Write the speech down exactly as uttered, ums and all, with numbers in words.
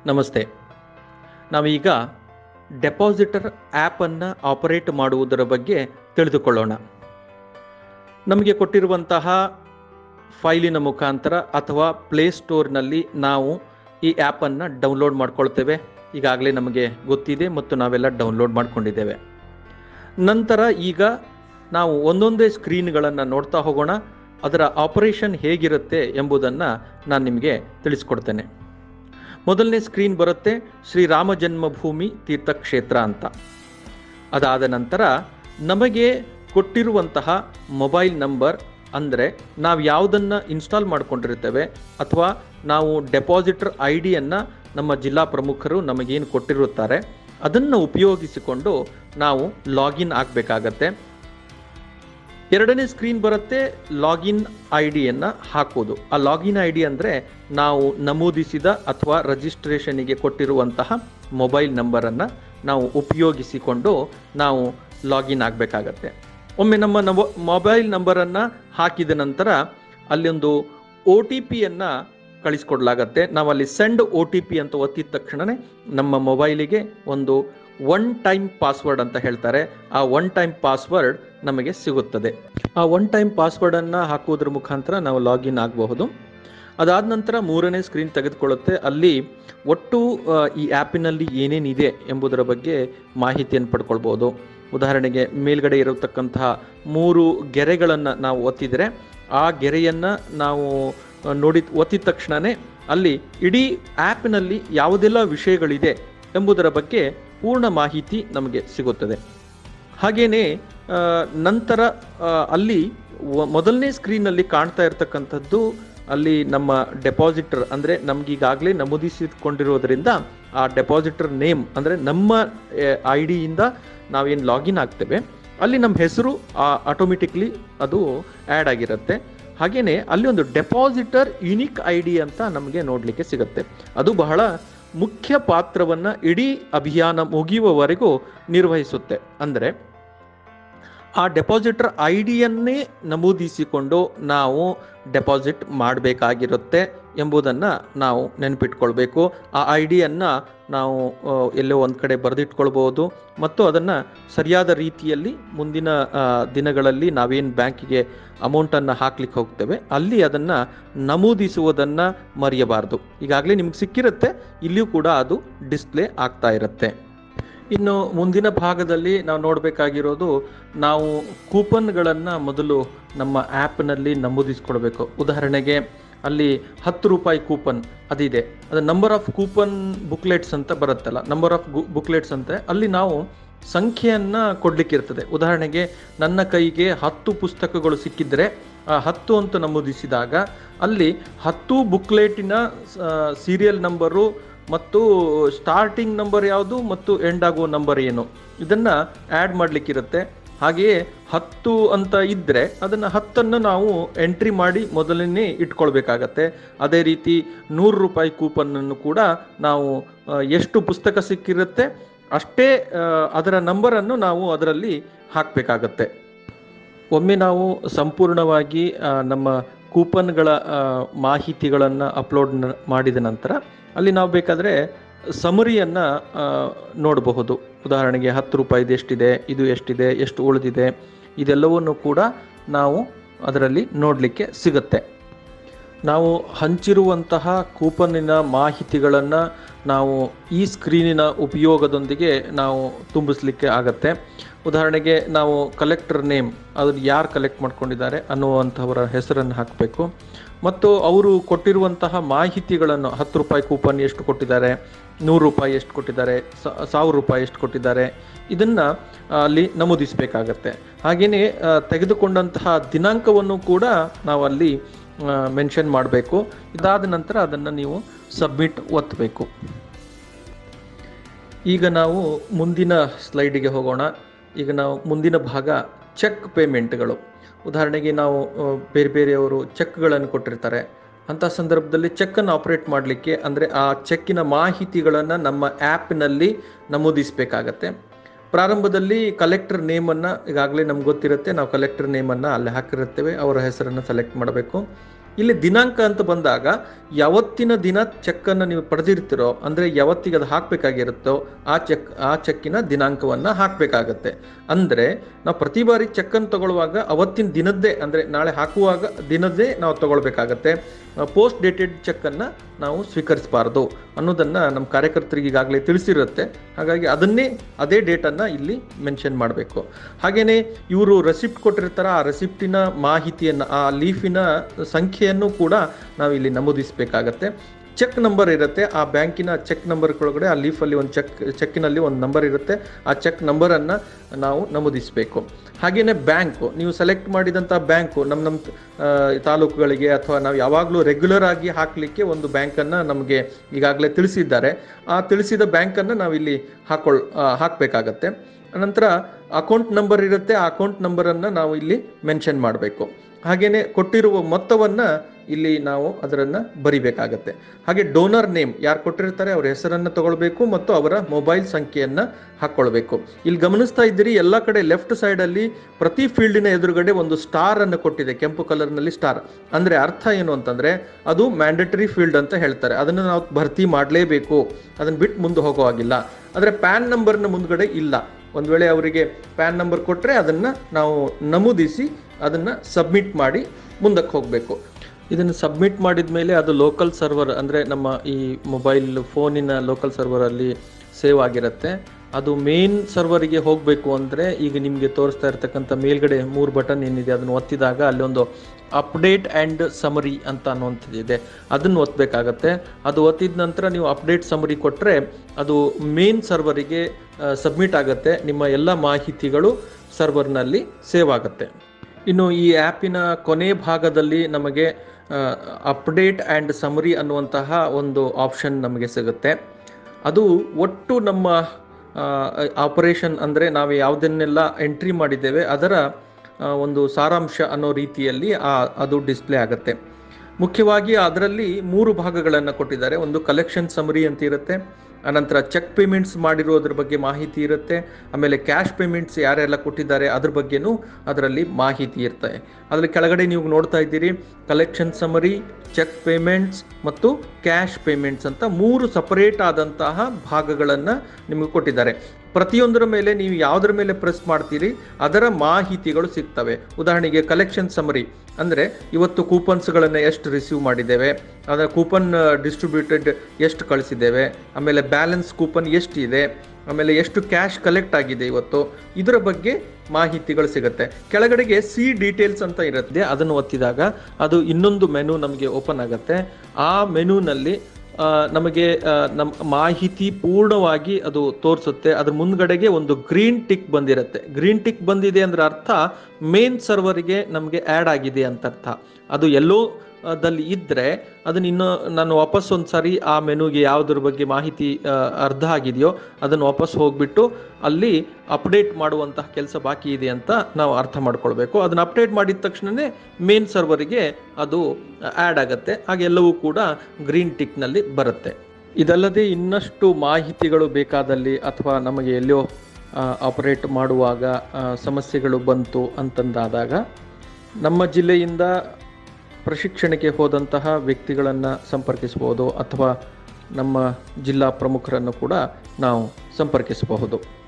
ನಮಸ್ತೆ. ನಾವೀಗ ಡೆಪಾಸಿಟರ್ ಆ್ಯಪನ್ನು ಆಪರೇಟ್ ಮಾಡುವುದರ ಬಗ್ಗೆ ತಿಳಿದುಕೊಳ್ಳೋಣ. ನಮಗೆ ಕೊಟ್ಟಿರುವಂತಹ ಫೈಲಿನ ಮುಖಾಂತರ ಅಥವಾ ಪ್ಲೇಸ್ಟೋರ್ನಲ್ಲಿ ನಾವು ಈ ಆ್ಯಪನ್ನು ಡೌನ್ಲೋಡ್ ಮಾಡ್ಕೊಳ್ತೇವೆ. ಈಗಾಗಲೇ ನಮಗೆ ಗೊತ್ತಿದೆ ಮತ್ತು ನಾವೆಲ್ಲ ಡೌನ್ಲೋಡ್ ಮಾಡ್ಕೊಂಡಿದ್ದೇವೆ. ನಂತರ ಈಗ ನಾವು ಒಂದೊಂದೇ ಸ್ಕ್ರೀನ್ಗಳನ್ನು ನೋಡ್ತಾ ಹೋಗೋಣ. ಅದರ ಆಪರೇಷನ್ ಹೇಗಿರುತ್ತೆ ಎಂಬುದನ್ನು ನಾನು ನಿಮಗೆ ತಿಳಿಸ್ಕೊಡ್ತೇನೆ. ಮೊದಲನೇ ಸ್ಕ್ರೀನ್ ಬರುತ್ತೆ ಶ್ರೀರಾಮ ಜನ್ಮಭೂಮಿ ತೀರ್ಥಕ್ಷೇತ್ರ ಅಂತ. ಅದಾದ ನಂತರ ನಮಗೆ ಕೊಟ್ಟಿರುವಂತಹ ಮೊಬೈಲ್ ನಂಬರ್, ಅಂದರೆ ನಾವು ಯಾವುದನ್ನು ಇನ್ಸ್ಟಾಲ್ ಮಾಡ್ಕೊಂಡಿರ್ತೇವೆ ಅಥವಾ ನಾವು ಡೆಪಾಸಿಟರ್ ಐ ಡಿಯನ್ನು ನಮ್ಮ ಜಿಲ್ಲಾ ಪ್ರಮುಖರು ನಮಗೇನು ಕೊಟ್ಟಿರುತ್ತಾರೆ ಅದನ್ನು ಉಪಯೋಗಿಸಿಕೊಂಡು ನಾವು ಲಾಗಿನ್ ಆಗಬೇಕಾಗತ್ತೆ. ಎರಡನೇ ಸ್ಕ್ರೀನ್ ಬರುತ್ತೆ ಲಾಗಿನ್ ಐ ಡಿಯನ್ನು ಹಾಕೋದು. ಆ ಲಾಗಿನ್ ಐ ಡಿ ಅಂದರೆ ನಾವು ನಮೂದಿಸಿದ ಅಥವಾ ರಿಜಿಸ್ಟ್ರೇಷನಿಗೆ ಕೊಟ್ಟಿರುವಂತಹ ಮೊಬೈಲ್ ನಂಬರನ್ನು ನಾವು ಉಪಯೋಗಿಸಿಕೊಂಡು ನಾವು ಲಾಗಿನ್ ಆಗಬೇಕಾಗತ್ತೆ. ಒಮ್ಮೆ ನಮ್ಮ ನವ ಮೊಬೈಲ್ ನಂಬರನ್ನು ಹಾಕಿದ ನಂತರ ಅಲ್ಲೊಂದು ಒ ಟಿ ಪಿಯನ್ನು ಕಳಿಸ್ಕೊಡ್ಲಾಗತ್ತೆ. ನಾವಲ್ಲಿ ಸೆಂಡ್ ಒ ಟಿ ಪಿ ಅಂತ ಒತ್ತಿದ ತಕ್ಷಣವೇ ನಮ್ಮ ಮೊಬೈಲಿಗೆ ಒಂದು ಒನ್ ಟೈಮ್ ಪಾಸ್ವರ್ಡ್ ಅಂತ ಹೇಳ್ತಾರೆ, ಆ ಒನ್ ಟೈಮ್ ಪಾಸ್ವರ್ಡ್ ನಮಗೆ ಸಿಗುತ್ತದೆ. ಆ ಒನ್ ಟೈಮ್ ಪಾಸ್ವರ್ಡನ್ನು ಹಾಕುವುದರ ಮುಖಾಂತರ ನಾವು ಲಾಗಿನ್ ಆಗಬಹುದು. ಅದಾದ ನಂತರ ಮೂರನೇ ಸ್ಕ್ರೀನ್ ತೆಗೆದುಕೊಳ್ಳುತ್ತೆ. ಅಲ್ಲಿ ಒಟ್ಟು ಈ ಆ್ಯಪಿನಲ್ಲಿ ಏನೇನಿದೆ ಎಂಬುದರ ಬಗ್ಗೆ ಮಾಹಿತಿಯನ್ನು ಪಡ್ಕೊಳ್ಬೋದು. ಉದಾಹರಣೆಗೆ ಮೇಲ್ಗಡೆ ಇರತಕ್ಕಂತಹ ಮೂರು ಗೆರೆಗಳನ್ನು ನಾವು ಒತ್ತಿದರೆ ಆ ಗೆರೆಯನ್ನು ನಾವು ನೋಡಿ ಒತ್ತಿದ ತಕ್ಷಣವೇ ಅಲ್ಲಿ ಇಡೀ ಆ್ಯಪಿನಲ್ಲಿ ಯಾವುದೆಲ್ಲ ವಿಷಯಗಳಿದೆ ಎಂಬುದರ ಬಗ್ಗೆ ಪೂರ್ಣ ಮಾಹಿತಿ ನಮಗೆ ಸಿಗುತ್ತದೆ. ಹಾಗೆಯೇ ನಂತರ ಅಲ್ಲಿ ಮೊದಲನೇ ಸ್ಕ್ರೀನಲ್ಲಿ ಕಾಣ್ತಾ ಇರತಕ್ಕಂಥದ್ದು ಅಲ್ಲಿ ನಮ್ಮ ಡೆಪಾಸಿಟರ್, ಅಂದರೆ ನಮಗೀಗಾಗಲೇ ನಮೂದಿಸಿಕೊಂಡಿರೋದ್ರಿಂದ ಆ ಡೆಪಾಸಿಟರ್ ನೇಮ್, ಅಂದರೆ ನಮ್ಮ ಐ ಡಿಯಿಂದ ನಾವೇನು ಲಾಗಿನ್ ಆಗ್ತೇವೆ ಅಲ್ಲಿ ನಮ್ಮ ಹೆಸರು ಆಟೋಮೆಟಿಕ್ಲಿ ಅದು ಆ್ಯಡ್ ಆಗಿರುತ್ತೆ. ಹಾಗೆಯೇ ಅಲ್ಲಿ ಒಂದು ಡೆಪಾಸಿಟರ್ ಯುನಿಕ್ ಐ ಡಿ ಅಂತ ನಮಗೆ ನೋಡಲಿಕ್ಕೆ ಸಿಗುತ್ತೆ. ಅದು ಬಹಳ ಮುಖ್ಯ ಪಾತ್ರವನ್ನು ಇಡೀ ಅಭಿಯಾನ ಮುಗಿಯುವವರೆಗೂ ನಿರ್ವಹಿಸುತ್ತೆ. ಅಂದರೆ ಆ ಡೆಪಾಸಿಟರ್ ಐ ಡಿಯನ್ನೇ ನಮೂದಿಸಿಕೊಂಡು ನಾವು ಡೆಪಾಸಿಟ್ ಮಾಡಬೇಕಾಗಿರುತ್ತೆ ಎಂಬುದನ್ನು ನಾವು ನೆನಪಿಟ್ಕೊಳ್ಬೇಕು. ಆ ಐ ಡಿಯನ್ನು ನಾವು ಎಲ್ಲೋ ಒಂದು ಕಡೆ ಬರೆದಿಟ್ಕೊಳ್ಬೋದು ಮತ್ತು ಅದನ್ನು ಸರಿಯಾದ ರೀತಿಯಲ್ಲಿ ಮುಂದಿನ ದಿನಗಳಲ್ಲಿ ನಾವೇನು ಬ್ಯಾಂಕಿಗೆ ಅಮೌಂಟನ್ನು ಹಾಕ್ಲಿಕ್ಕೆ ಹೋಗ್ತೇವೆ ಅಲ್ಲಿ ಅದನ್ನು ನಮೂದಿಸುವುದನ್ನು ಮರೆಯಬಾರ್ದು. ಈಗಾಗಲೇ ನಿಮ್ಗೆ ಸಿಕ್ಕಿರುತ್ತೆ, ಇಲ್ಲಿಯೂ ಕೂಡ ಅದು ಡಿಸ್ಪ್ಲೇ ಆಗ್ತಾ ಇರುತ್ತೆ. ಇನ್ನು ಮುಂದಿನ ಭಾಗದಲ್ಲಿ ನಾವು ನೋಡಬೇಕಾಗಿರೋದು, ನಾವು ಕೂಪನ್ಗಳನ್ನು ಮೊದಲು ನಮ್ಮ ಆ್ಯಪ್ನಲ್ಲಿ ನಮೂದಿಸ್ಕೊಳ್ಬೇಕು. ಉದಾಹರಣೆಗೆ ಅಲ್ಲಿ ಹತ್ತು ರೂಪಾಯಿ ಕೂಪನ್ ಅದಿದೆ, ಅದು ನಂಬರ್ ಆಫ್ ಕೂಪನ್ ಬುಕ್ಲೆಟ್ಸ್ ಅಂತ ಬರುತ್ತಲ್ಲ, ನಂಬರ್ ಆಫ್ ಬುಕ್ಲೆಟ್ಸ್ ಅಂತ ಅಲ್ಲಿ ನಾವು ಸಂಖ್ಯೆಯನ್ನು ಕೊಡಲಿಕ್ಕೆ ಇರ್ತದೆ. ಉದಾಹರಣೆಗೆ ನನ್ನ ಕೈಗೆ ಹತ್ತು ಪುಸ್ತಕಗಳು ಸಿಕ್ಕಿದರೆ ಆ ಹತ್ತು ಅಂತ ನಮೂದಿಸಿದಾಗ ಅಲ್ಲಿ ಹತ್ತು ಬುಕ್ಲೆಟಿನ ಸೀರಿಯಲ್ ನಂಬರು ಮತ್ತು ಸ್ಟಾರ್ಟಿಂಗ್ ನಂಬರ್ ಯಾವುದು ಮತ್ತು ಎಂಡ್ ಆಗುವ ನಂಬರ್ ಏನು ಇದನ್ನು ಆ್ಯಡ್ ಮಾಡಲಿಕ್ಕಿರುತ್ತೆ. ಹಾಗೆಯೇ ಹತ್ತು ಅಂತ ಇದ್ದರೆ ಅದನ್ನು ಹತ್ತನ್ನು ನಾವು ಎಂಟ್ರಿ ಮಾಡಿ ಮೊದಲನೇ ಇಟ್ಕೊಳ್ಬೇಕಾಗತ್ತೆ. ಅದೇ ರೀತಿ ನೂರು ರೂಪಾಯಿ ಕೂಪನ್ನನ್ನು ಕೂಡ ನಾವು ಎಷ್ಟು ಪುಸ್ತಕ ಸಿಕ್ಕಿರುತ್ತೆ ಅಷ್ಟೇ ಅದರ ನಂಬರನ್ನು ನಾವು ಅದರಲ್ಲಿ ಹಾಕಬೇಕಾಗತ್ತೆ. ಒಮ್ಮೆ ನಾವು ಸಂಪೂರ್ಣವಾಗಿ ನಮ್ಮ ಕೂಪನ್ಗಳ ಮಾಹಿತಿಗಳನ್ನು ಅಪ್ಲೋಡ್ ಮಾಡಿದ ನಂತರ ಅಲ್ಲಿ ನಾವು ಬೇಕಾದರೆ ಸಮರಿಯನ್ನು ನೋಡಬಹುದು. ಉದಾಹರಣೆಗೆ ಹತ್ತು ರೂಪಾಯಿದು ಎಷ್ಟಿದೆ, ಇದು ಎಷ್ಟಿದೆ, ಎಷ್ಟು ಉಳಿದಿದೆ, ಇದೆಲ್ಲವನ್ನು ಕೂಡ ನಾವು ಅದರಲ್ಲಿ ನೋಡಲಿಕ್ಕೆ ಸಿಗುತ್ತೆ. ನಾವು ಹಂಚಿರುವಂತಹ ಕೂಪನ್ನಿನ ಮಾಹಿತಿಗಳನ್ನು ನಾವು ಈ ಸ್ಕ್ರೀನಿನ ಉಪಯೋಗದೊಂದಿಗೆ ನಾವು ತುಂಬಿಸ್ಲಿಕ್ಕೆ ಆಗತ್ತೆ. ಉದಾಹರಣೆಗೆ ನಾವು ಕಲೆಕ್ಟರ್ ನೇಮ್, ಅದನ್ನು ಯಾರು ಕಲೆಕ್ಟ್ ಮಾಡ್ಕೊಂಡಿದ್ದಾರೆ ಅನ್ನುವಂಥವರ ಹೆಸರನ್ನು ಹಾಕಬೇಕು ಮತ್ತು ಅವರು ಕೊಟ್ಟಿರುವಂತಹ ಮಾಹಿತಿಗಳನ್ನು, ಹತ್ತು ರೂಪಾಯಿ ಕೂಪನ್ ಎಷ್ಟು ಕೊಟ್ಟಿದ್ದಾರೆ, ನೂರು ರೂಪಾಯಿ ಎಷ್ಟು ಕೊಟ್ಟಿದ್ದಾರೆ, ಸಾವಿರ ರೂಪಾಯಿ ಎಷ್ಟು ಕೊಟ್ಟಿದ್ದಾರೆ, ಇದನ್ನು ಅಲ್ಲಿ ನಮೂದಿಸಬೇಕಾಗತ್ತೆ. ಹಾಗೆಯೇ ತೆಗೆದುಕೊಂಡಂತಹ ದಿನಾಂಕವನ್ನು ಕೂಡ ನಾವು ಅಲ್ಲಿ ಮೆನ್ಷನ್ ಮಾಡಬೇಕು. ಇದಾದ ನಂತರ ಅದನ್ನು ನೀವು ಸಬ್ಮಿಟ್ ಒತ್ತಬೇಕು. ಈಗ ನಾವು ಮುಂದಿನ ಸ್ಲೈಡಿಗೆ ಹೋಗೋಣ. ಈಗ ನಾವು ಮುಂದಿನ ಭಾಗ ಚೆಕ್ ಪೇಮೆಂಟ್ಗಳು. ಉದಾಹರಣೆಗೆ ನಾವು ಬೇರೆ ಬೇರೆಯವರು ಚೆಕ್ಗಳನ್ನು ಕೊಟ್ಟಿರ್ತಾರೆ. ಅಂಥ ಸಂದರ್ಭದಲ್ಲಿ ಚೆಕ್ಕನ್ನು ಆಪರೇಟ್ ಮಾಡಲಿಕ್ಕೆ, ಅಂದರೆ ಆ ಚೆಕ್ಕಿನ ಮಾಹಿತಿಗಳನ್ನು ನಮ್ಮ ಆ್ಯಪ್ನಲ್ಲಿ ನಮೂದಿಸಬೇಕಾಗತ್ತೆ. ಪ್ರಾರಂಭದಲ್ಲಿ ಕಲೆಕ್ಟರ್ ನೇಮನ್ನು ಈಗಾಗಲೇ ನಮ್ಗೆ ಗೊತ್ತಿರುತ್ತೆ, ನಾವು ಕಲೆಕ್ಟರ್ ನೇಮನ್ನು ಅಲ್ಲಿ ಹಾಕಿರುತ್ತೇವೆ, ಅವರ ಹೆಸರನ್ನು ಸೆಲೆಕ್ಟ್ ಮಾಡಬೇಕು. ಇಲ್ಲಿ ದಿನಾಂಕ ಅಂತ ಬಂದಾಗ ಯಾವತ್ತಿನ ದಿನ ಚೆಕ್ಕನ್ನು ನೀವು ಪಡೆದಿರ್ತೀರೋ ಅಂದರೆ ಯಾವತ್ತಿಗೆ ಅದು ಹಾಕಬೇಕಾಗಿರುತ್ತೋ ಆ ಚೆಕ್ ಆ ಚೆಕ್ಕಿನ ದಿನಾಂಕವನ್ನು ಹಾಕಬೇಕಾಗತ್ತೆ. ಅಂದರೆ ನಾವು ಪ್ರತಿ ಬಾರಿ ಚೆಕ್ಕನ್ನು ತಗೊಳ್ಳುವಾಗ ಅವತ್ತಿನ ದಿನದ್ದೇ ಅಂದರೆ ನಾಳೆ ಹಾಕುವಾಗ ದಿನದ್ದೇ ನಾವು ತಗೊಳ್ಬೇಕಾಗತ್ತೆ. ಪೋಸ್ಟ್ ಡೇಟೆಡ್ ಚೆಕ್ಕನ್ನು ನಾವು ಸ್ವೀಕರಿಸಬಾರ್ದು ಅನ್ನೋದನ್ನು ನಮ್ಮ ಕಾರ್ಯಕರ್ತರಿಗೆ ಈಗಾಗಲೇ ತಿಳಿಸಿರುತ್ತೆ. ಹಾಗಾಗಿ ಅದನ್ನೇ ಅದೇ ಡೇಟನ್ನು ಇಲ್ಲಿ ಮೆನ್ಷನ್ ಮಾಡಬೇಕು. ಹಾಗೆಯೇ ಇವರು ರೆಸಿಪ್ಟ್ ಕೊಟ್ಟಿರ್ತಾರೆ, ಆ ರೆಸಿಪ್ಟಿನ ಮಾಹಿತಿಯನ್ನು, ಆ ಲೀಫಿನ ಸಂಖ್ಯೆಯನ್ನು ಕೂಡ ನಾವು ಇಲ್ಲಿ ನಮೂದಿಸಬೇಕಾಗತ್ತೆ. ಚೆಕ್ ನಂಬರ್ ಇರುತ್ತೆ, ಆ ಬ್ಯಾಂಕಿನ ಚೆಕ್ ನಂಬರ್ ಒಳಗಡೆ ಆ ಲೀಫಲ್ಲಿ ಒಂದು ಚೆಕ್ ಚೆಕ್ಕಿನಲ್ಲಿ ಒಂದು ನಂಬರ್ ಇರುತ್ತೆ, ಆ ಚೆಕ್ ನಂಬರನ್ನು ನಾವು ನಮೂದಿಸಬೇಕು. ಹಾಗೆಯೇ ಬ್ಯಾಂಕು, ನೀವು ಸೆಲೆಕ್ಟ್ ಮಾಡಿದಂಥ ಬ್ಯಾಂಕು ನಮ್ಮ ನಮ್ಮ ತಾಲೂಕುಗಳಿಗೆ ಅಥವಾ ನಾವು ಯಾವಾಗಲೂ ರೆಗ್ಯುಲರ್ ಆಗಿ ಹಾಕಲಿಕ್ಕೆ ಒಂದು ಬ್ಯಾಂಕನ್ನು ನಮಗೆ ಈಗಾಗಲೇ ತಿಳಿಸಿದ್ದಾರೆ. ಆ ತಿಳಿಸಿದ ಬ್ಯಾಂಕನ್ನು ನಾವಿಲ್ಲಿ ಹಾಕೊಳ್ಳ ಹಾಕಬೇಕಾಗತ್ತೆ. ನಂತರ ಅಕೌಂಟ್ ನಂಬರ್ ಇರುತ್ತೆ, ಆ ಅಕೌಂಟ್ ನಂಬರನ್ನು ನಾವು ಇಲ್ಲಿ ಮೆನ್ಷನ್ ಮಾಡಬೇಕು. ಹಾಗೆಯೇ ಕೊಟ್ಟಿರುವ ಮೊತ್ತವನ್ನು ಇಲ್ಲಿ ನಾವು ಅದನ್ನು ಬರಿಬೇಕಾಗತ್ತೆ. ಹಾಗೆ ಡೋನರ್ ನೇಮ್, ಯಾರು ಕೊಟ್ಟಿರ್ತಾರೆ ಅವರ ಹೆಸರನ್ನು ತಗೊಳ್ಬೇಕು ಮತ್ತು ಅವರ ಮೊಬೈಲ್ ಸಂಖ್ಯೆಯನ್ನು ಹಾಕ್ಕೊಳ್ಬೇಕು. ಇಲ್ಲಿ ಗಮನಿಸ್ತಾ ಇದ್ದೀರಿ, ಎಲ್ಲ ಕಡೆ ಲೆಫ್ಟ್ ಸೈಡಲ್ಲಿ ಪ್ರತಿ ಫೀಲ್ಡಿನ ಎದುರುಗಡೆ ಒಂದು ಸ್ಟಾರ್ ಅನ್ನು ಕೊಟ್ಟಿದೆ, ಕೆಂಪು ಕಲರ್ನಲ್ಲಿ ಸ್ಟಾರ್. ಅಂದರೆ ಅರ್ಥ ಏನು ಅಂತಂದರೆ ಅದು ಮ್ಯಾಂಡೇಟರಿ ಫೀಲ್ಡ್ ಅಂತ ಹೇಳ್ತಾರೆ, ಅದನ್ನು ನಾವು ಭರ್ತಿ ಮಾಡಲೇಬೇಕು, ಅದನ್ನು ಬಿಟ್ಟು ಮುಂದೆ ಹೋಗೋ ಹಾಗಿಲ್ಲ. ಆದರೆ ಪ್ಯಾನ್ ನಂಬರ್ನ ಮುಂದ್ಗಡೆ ಇಲ್ಲ. ಒಂದು ವೇಳೆ ಅವರಿಗೆ ಪ್ಯಾನ್ ನಂಬರ್ ಕೊಟ್ಟರೆ ಅದನ್ನು ನಾವು ನಮೂದಿಸಿ ಅದನ್ನು ಸಬ್ಮಿಟ್ ಮಾಡಿ ಮುಂದಕ್ಕೆ ಹೋಗಬೇಕು. ಇದನ್ನು ಸಬ್ಮಿಟ್ ಮಾಡಿದ ಮೇಲೆ ಅದು ಲೋಕಲ್ ಸರ್ವರ್ ಅಂದರೆ ನಮ್ಮ ಈ ಮೊಬೈಲ್ ಫೋನಿನ ಲೋಕಲ್ ಸರ್ವರಲ್ಲಿ ಸೇವ್ ಆಗಿರುತ್ತೆ. ಅದು ಮೇನ್ ಸರ್ವರಿಗೆ ಹೋಗಬೇಕು ಅಂದರೆ ಈಗ ನಿಮಗೆ ತೋರಿಸ್ತಾ ಇರ್ತಕ್ಕಂಥ ಮೇಲ್ಗಡೆ ಮೂರು ಬಟನ್ ಏನಿದೆ ಅದನ್ನು ಒತ್ತಿದಾಗ ಅಲ್ಲಿ ಒಂದು ಅಪ್ಡೇಟ್ ಆ್ಯಂಡ್ ಸಮರಿ ಅಂತ ಅನ್ನುವಂಥದ್ದಿದೆ, ಅದನ್ನು ಒತ್ತಬೇಕಾಗತ್ತೆ. ಅದು ಒತ್ತಿದ ನಂತರ ನೀವು ಅಪ್ಡೇಟ್ ಸಮರಿ ಕೊಟ್ಟರೆ ಅದು ಮೇನ್ ಸರ್ವರಿಗೆ ಸಬ್ಮಿಟ್ ಆಗುತ್ತೆ, ನಿಮ್ಮ ಎಲ್ಲ ಮಾಹಿತಿಗಳು ಸರ್ವರ್ನಲ್ಲಿ ಸೇವ್ ಆಗುತ್ತೆ. ಇನ್ನು ಈ ಆ್ಯಪಿನ ಕೊನೆ ಭಾಗದಲ್ಲಿ ನಮಗೆ ಅಪ್ಡೇಟ್ ಆ್ಯಂಡ್ ಸಮರಿ ಅನ್ನುವಂತಹ ಒಂದು ಆಪ್ಷನ್ ನಮಗೆ ಸಿಗುತ್ತೆ. ಅದು ಒಟ್ಟು ನಮ್ಮ ಆಪರೇಷನ್ ಅಂದರೆ ನಾವು ಯಾವುದನ್ನೆಲ್ಲ ಎಂಟ್ರಿ ಮಾಡಿದ್ದೇವೆ ಅದರ ಒಂದು ಸಾರಾಂಶ ಅನ್ನೋ ರೀತಿಯಲ್ಲಿ ಆ ಅದು ಡಿಸ್ಪ್ಲೇ ಆಗುತ್ತೆ. ಮುಖ್ಯವಾಗಿ ಅದರಲ್ಲಿ ಮೂರು ಭಾಗಗಳನ್ನು ಕೊಟ್ಟಿದ್ದಾರೆ. ಒಂದು ಕಲೆಕ್ಷನ್ ಸಮರಿ ಅಂತ ಇರುತ್ತೆ, ಅನಂತರ ಚೆಕ್ ಪೇಮೆಂಟ್ಸ್ ಮಾಡಿರೋದ್ರ ಬಗ್ಗೆ ಮಾಹಿತಿ ಇರುತ್ತೆ, ಆಮೇಲೆ ಕ್ಯಾಶ್ ಪೇಮೆಂಟ್ಸ್ ಯಾರೆಲ್ಲ ಕೊಟ್ಟಿದ್ದಾರೆ ಅದ್ರ ಬಗ್ಗೆನೂ ಅದರಲ್ಲಿ ಮಾಹಿತಿ ಇರ್ತದೆ. ಅದರಲ್ಲಿ ಕೆಳಗಡೆ ನೀವು ನೋಡ್ತಾ ಇದ್ದೀರಿ ಕಲೆಕ್ಷನ್ ಸಮರಿ, ಚೆಕ್ ಪೇಮೆಂಟ್ಸ್ ಮತ್ತು ಕ್ಯಾಶ್ ಪೇಮೆಂಟ್ಸ್ ಅಂತ ಮೂರು ಸಪರೇಟ್ ಆದಂತಹ ಭಾಗಗಳನ್ನು ನಿಮಗೆ ಕೊಟ್ಟಿದ್ದಾರೆ. ಪ್ರತಿಯೊಂದರ ಮೇಲೆ ನೀವು ಯಾವುದರ ಮೇಲೆ ಪ್ರೆಸ್ ಮಾಡ್ತೀರಿ ಅದರ ಮಾಹಿತಿಗಳು ಸಿಗ್ತವೆ. ಉದಾಹರಣೆಗೆ ಕಲೆಕ್ಷನ್ ಸಮರಿ ಅಂದರೆ ಇವತ್ತು ಕೂಪನ್ಸ್ಗಳನ್ನು ಎಷ್ಟು ರಿಸೀವ್ ಮಾಡಿದ್ದೇವೆ, ಅದರ ಕೂಪನ್ ಡಿಸ್ಟ್ರಿಬ್ಯೂಟೆಡ್ ಎಷ್ಟು ಕಳಿಸಿದ್ದೇವೆ, ಆಮೇಲೆ ಬ್ಯಾಲೆನ್ಸ್ ಕೂಪನ್ ಎಷ್ಟಿದೆ, ಆಮೇಲೆ ಎಷ್ಟು ಕ್ಯಾಶ್ ಕಲೆಕ್ಟ್ ಆಗಿದೆ ಇವತ್ತು, ಇದರ ಬಗ್ಗೆ ಮಾಹಿತಿಗಳು ಸಿಗುತ್ತೆ. ಕೆಳಗಡೆಗೆ ಸಿ ಡೀಟೇಲ್ಸ್ ಅಂತ ಇರುತ್ತೆ, ಅದನ್ನು ಒತ್ತಿದಾಗ ಅದು ಇನ್ನೊಂದು ಮೆನು ನಮಗೆ ಓಪನ್ ಆಗುತ್ತೆ. ಆ ಮೆನುನಲ್ಲಿ ನಮಗೆ ನಮ್ಮ ಮಾಹಿತಿ ಪೂರ್ಣವಾಗಿ ಅದು ತೋರಿಸುತ್ತೆ. ಅದ್ರ ಮುಂದ್ಗಡೆಗೆ ಒಂದು ಗ್ರೀನ್ ಟಿಕ್ ಬಂದಿರುತ್ತೆ. ಗ್ರೀನ್ ಟಿಕ್ ಬಂದಿದೆ ಅಂದ್ರೆ ಅರ್ಥ ಮೇನ್ ಸರ್ವರ್ಗೆ ನಮಗೆ ಆ್ಯಡ್ ಆಗಿದೆ ಅಂತ ಅರ್ಥ. ಅದು ಎಲ್ಲೋ ದಲ್ಲಿ ಇದ್ದರೆ ಅದನ್ನ ಇನ್ನು ನಾನು ವಾಪಸ್ ಒಂದು ಸಾರಿ ಆ ಮೆನುಗೆ ಯಾವುದ್ರ ಬಗ್ಗೆ ಮಾಹಿತಿ ಅರ್ಧ ಆಗಿದೆಯೋ ಅದನ್ನು ವಾಪಸ್ ಹೋಗ್ಬಿಟ್ಟು ಅಲ್ಲಿ ಅಪ್ಡೇಟ್ ಮಾಡುವಂತಹ ಕೆಲಸ ಬಾಕಿ ಇದೆ ಅಂತ ನಾವು ಅರ್ಥ ಮಾಡ್ಕೊಳ್ಬೇಕು. ಅದನ್ನು ಅಪ್ಡೇಟ್ ಮಾಡಿದ ತಕ್ಷಣವೇ ಮೇನ್ ಸರ್ವರಿಗೆ ಅದು ಆ್ಯಡ್ ಆಗುತ್ತೆ. ಹಾಗೆ ಎಲ್ಲವೂ ಕೂಡ ಗ್ರೀನ್ ಟಿಕ್ನಲ್ಲಿ ಬರುತ್ತೆ. ಇದಲ್ಲದೆ ಇನ್ನಷ್ಟು ಮಾಹಿತಿಗಳು ಬೇಕಾದಲ್ಲಿ ಅಥವಾ ನಮಗೆ ಎಲ್ಲೋ ಆಪರೇಟ್ ಮಾಡುವಾಗ ಸಮಸ್ಯೆಗಳು ಬಂತು ಅಂತಂದಾದಾಗ ನಮ್ಮ ಜಿಲ್ಲೆಯಿಂದ ಪ್ರಶಿಕ್ಷಣಕ್ಕೆ ಹೋದಂತಹ ವ್ಯಕ್ತಿಗಳನ್ನು ಸಂಪರ್ಕಿಸಬಹುದು ಅಥವಾ ನಮ್ಮ ಜಿಲ್ಲಾ ಪ್ರಮುಖರನ್ನು ಕೂಡ ನಾವು ಸಂಪರ್ಕಿಸಬಹುದು.